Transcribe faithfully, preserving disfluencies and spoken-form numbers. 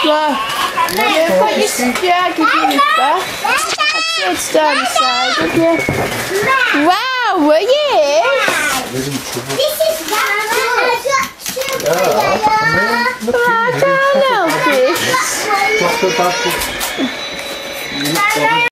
Well, you've got your spaghetti there. It's down the side, have you? Wow, were you? This is I can't help it. Doctor, doctor.